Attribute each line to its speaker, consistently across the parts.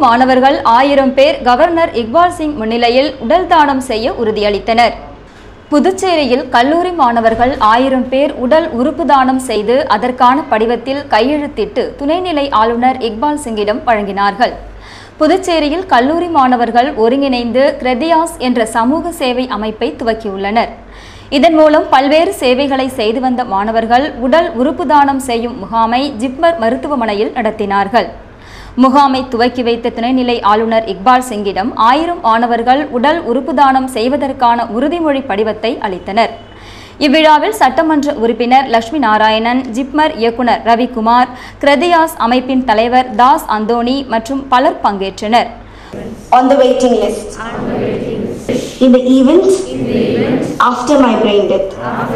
Speaker 1: மாணவர்கள் 1000 பேர் கவர்னர் இக்பால் சிங் முன்னிலையில் உடல் தானம் செய்ய உறுதியளித்தனர். புதுச்சேரியில் கல்லூரி மாணவர்கள் 1000 பேர் உடல் உறுப்பு தானம் செய்து அதற்கான படிவத்தில் கையெழுத்திட்டு துணைநிலை ஆளுநர் இக்பால் சிங்கிடம் வழங்கினார்கள். புதுச்சேரியில் கல்லூரி மாணவர்கள் ஒருங்கிணைந்து கிரெதியாஸ் என்ற சமூக சேவை அமைப்பை துவக்கியுள்ளனர். இதன் மூலம் பல்வேறு சேவைகளை செய்து வந்த மாணவர்கள் உடல் உறுப்பு தானம் செய்யும் முகாமை ஜிப்மர் மருத்துவமனையில் நடத்தினார்கள். முகாமை துவக்கி வைத்த துணைநிலை ஆளுநர் இக்பால் சிங்கிடம் 1000 மாணவர்கள் உடல் உறுப்பு தானம் செய்வதற்கான உறுதிமொழி படிவத்தை அளித்தனர். இவ்விழாவில் சட்டமன்ற உறுப்பினர் லட்சுமி நாராயணன், ஜிப்மர் இயக்குனர் ரவிக்குமார், கிரெதியாஸ் அமைப்பின் தலைவர் தாஸ் அந்தோணி மற்றும் பலர் பங்கேற்றனர்.
Speaker 2: On the waiting list. In the event after my brain death.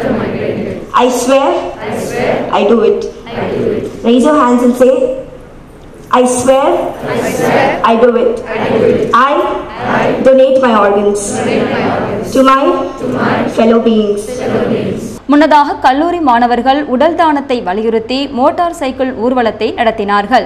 Speaker 2: I swear I do it. Raise your hands and say, I swear I do it. I donate my organs to my fellow beings.
Speaker 1: முன்னதாக கல்லூரி மாணவர்கள் உடல் தானத்தை வலியுறுத்தி motor cycle ஊர்வலத்தை நடத்தினார்கள்.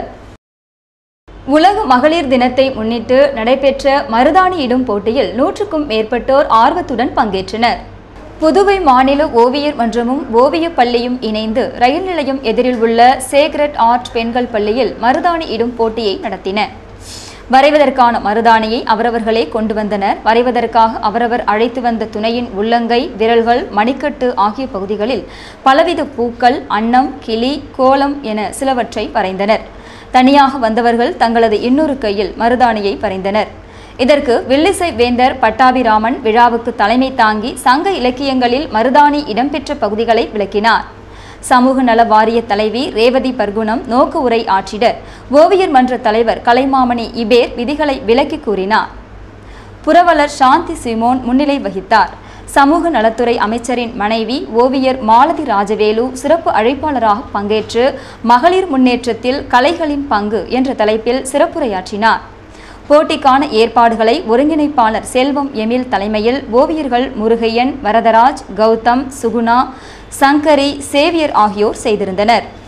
Speaker 1: உலக மகளிர் தினத்தை முன்னிட்டு நடைபெற்ற மருதாணி இடும் போட்டியில் 100க்கும் மேற்பட்டோர் ஆர்வத்துடன் பங்கேற்றனர். புதுவை மாநில ஓவியர் மன்றமும் ஓவியப் பள்ளியும் இணைந்து ரயில் நிலையம் எதிரில் உள்ள சேக்ரெட் ஆர்ட் பெண்கள் பள்ளியில் மருதாணி இடும் போட்டியை நடத்தின. வரைவதற்கான மருதாணியை அவரவர்களே கொண்டு வந்தனர். வரைவதற்காக அவரவர் அழைத்து வந்த துணையின் உள்ளங்கை, விரல்கள், மணிக்கட்டு ஆகிய பகுதிகளில் பலவித பூக்கள், அன்னம், கிளி, கோலம் என சிலவற்றை வரைந்தனர். தனியாக வந்தவர்கள் தங்களது இன்னொரு கையில் மருதாணியை வரைந்தனர். இதற்கு வில்லிசை வேந்தர் பட்டாபிராமன் விழாவுக்கு தலைமை தாங்கி சங்க இலக்கியங்களில் மருதாணி இடம்பெற்ற பகுதிகளை விளக்கினார். சமூக நல வாரிய தலைவி ரேவதி பர்குணம் நோக்கு உரை ஆற்றிட ஓவியர் மன்ற தலைவர் கலைமாமணி இபேர் விதிகளை விளக்கி கூறினார். புரவலர் சாந்தி சிமோன் முன்னிலை வகித்தார். சமூக நலத்துறை அமைச்சரின் மனைவி ஓவியர் மாலதி ராஜவேலு சிறப்பு அழைப்பாளராக பங்கேற்று மகளிர் முன்னேற்றத்தில் கலைகளின் பங்கு என்ற தலைப்பில் சிறப்புரையாற்றினார். போட்டிக்கான ஏற்பாடுகளை ஒருங்கிணைப்பாளர் செல்வம் எமில் தலைமையில் ஓவியர்கள் முருகையன், வரதராஜ், கௌதம், சுகுணா, சங்கரி, சேவியர் ஆகியோர் செய்திருந்தனர்.